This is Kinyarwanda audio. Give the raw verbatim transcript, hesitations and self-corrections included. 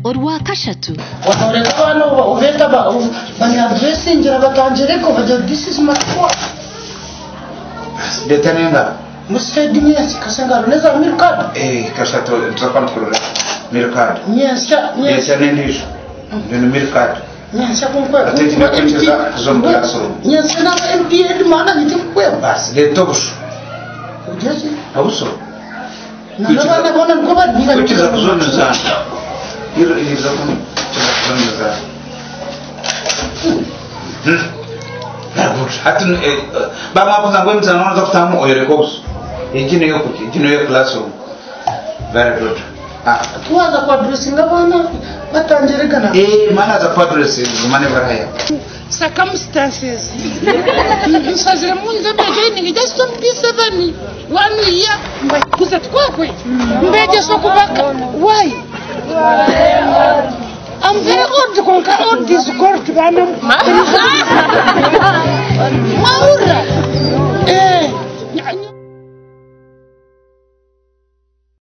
orwa kashatu watoreka bano ubeta ba banya dressing rabatangire ko baje this is my work detenenga musedi nyesi kasanga neza mirkad eh kashato ntakamkurura mirkad nyesi nyesi nendisho ndio mirkad nyesi kunkwe ateti na kucheza zone classroom nyesi na M P A mana nitikwe bas le tobus ujaje abuso nabana bona ngoba ndiga kucheza zone za iro iro zone zone za hati ba mapunga ngwe mtana wana kutamu oyere kobuso ejino yokuti ejino yo classroom very good ah tuwaza kwa dressing abana batangire kana eh mana za kwa dressing mane baraya circumstances nsazira munze beginning just don't be seven one year kuza twakwe mbeje so kubaka why I'm very old konka old this court bana